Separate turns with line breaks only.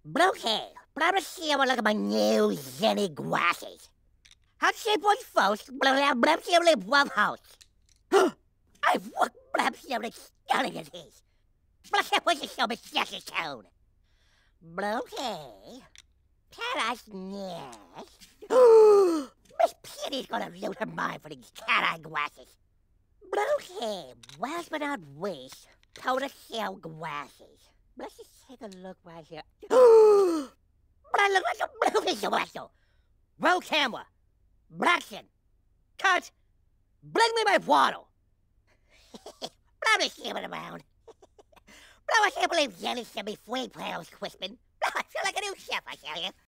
Okay, promise you will look at my new Zenni Gwasses. How shape was first, blab you live one house. I've worked blab you with stunning as his. Blab was a show me Jackie Town. Okay, Cat-Eye's nest. Miss Penny's gonna lose her mind for these cat-eye glasses. Okay, last but not least, total shell glasses. Let's just take a look right here. But I look like a movie commercial. Roll camera. Action. Cut. Bring me my bottle. But I'm just skipping around. But I can't believe Jenny sent me 3 pounds crispin. I feel like a new chef, I tell you.